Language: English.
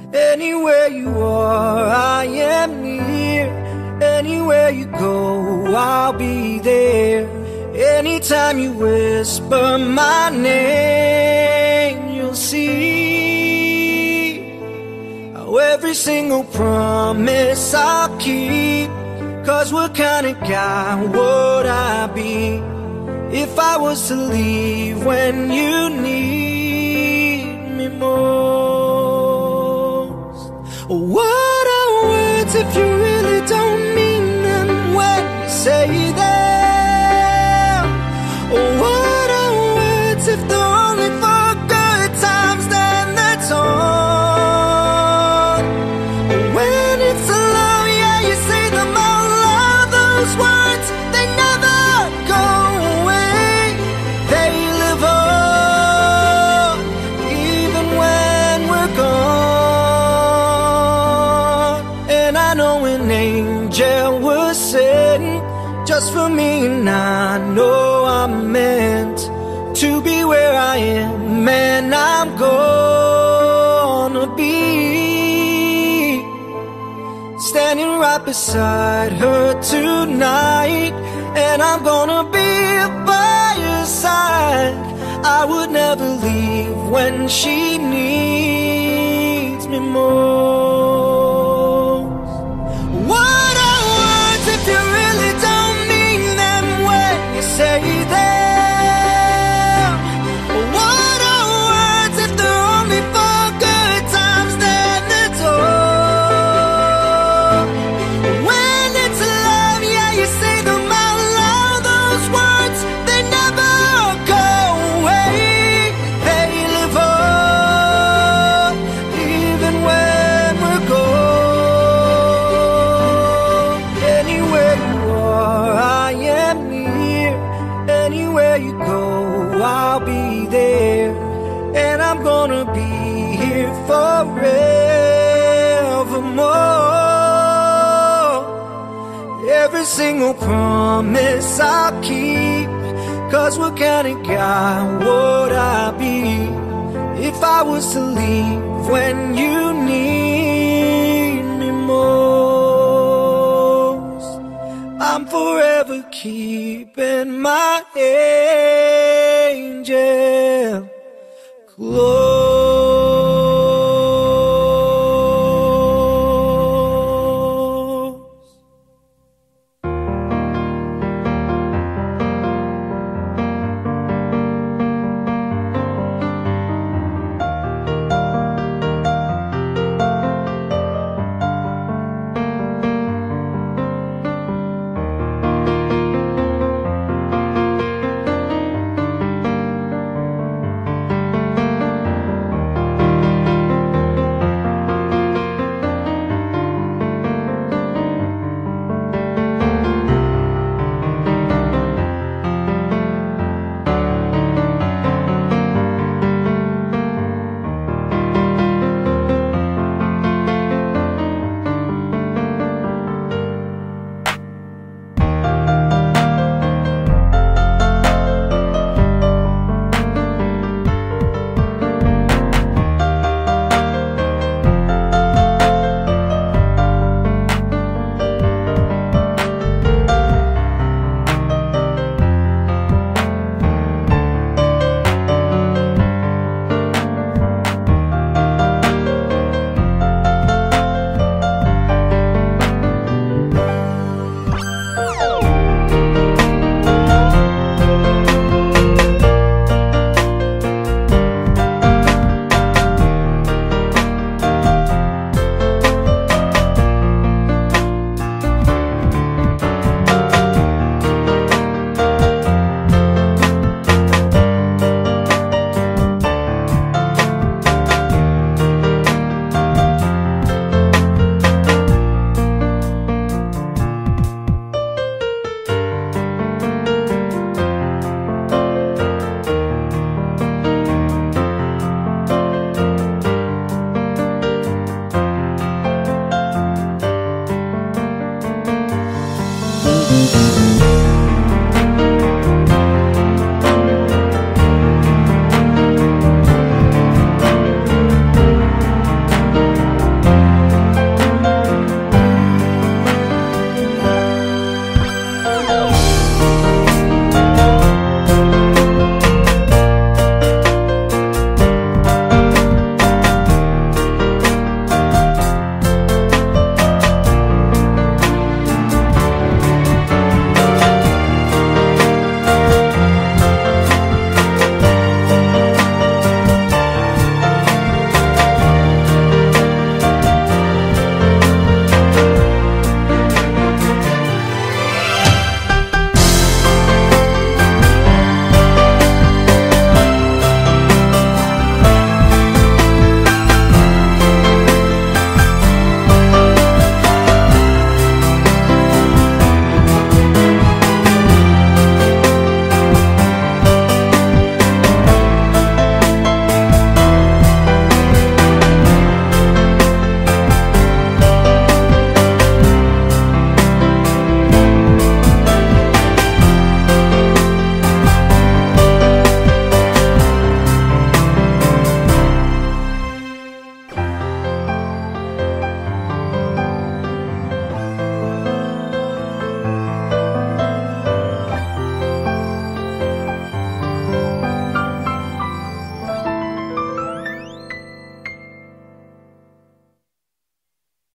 Anywhere you are, I am near. Anywhere you go, I'll be there. Anytime you whisper my name, you'll see how every single promise I'll keep. 'Cause what kind of guy would I be if I was to leave when you need me most? What are words if you really don't mean them when you say them? What are words if they're only for good times, then that's all? When it's alone, yeah, you say them out loud. Those words, they never go away. They live on, even when we're gone. And I know an angel was sent just for me, and I know I'm meant to be where I am, and I'm gonna be standing right beside her tonight. And I'm gonna be by her side. I would never leave when she needs me most. What are words if you really don't mean them when you say them? What are words if they're only for good times, then it's all? When it's love, yeah, you say them out loud. Those words, they never go away. They live on, even when we're gone. Anywhere you are, I am near. Anywhere you go, I'll be there. And I'm gonna be here forevermore. Every single promise I'll keep. 'Cause what kind of guy would I be if I was to leave when you need me most? I'm forever keeping my head